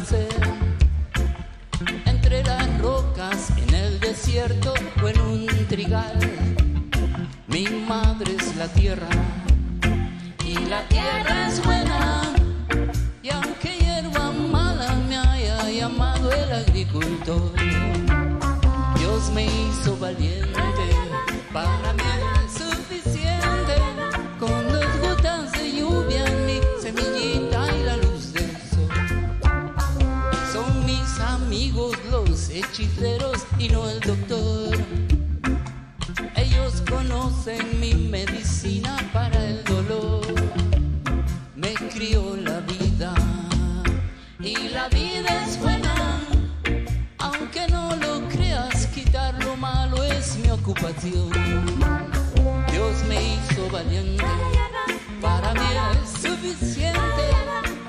nacer, entre las rocas, en el desierto o en un trigal. Mi madre es la tierra y la tierra es buena, y aunque hierba mala me haya llamado el agricultor, Dios me hizo valiente, para mí es suficiente, con 2 gotas de lluvia en mi semillita y la luz del sol. Son mis amigos los hechiceros y no el doctor. Ellos conocen mi medicina para el dolor. Me crió la vida y la vida es buena, aunque no lo creas, quitar lo malo es mi ocupación. Dios me hizo valiente, para mí es suficiente,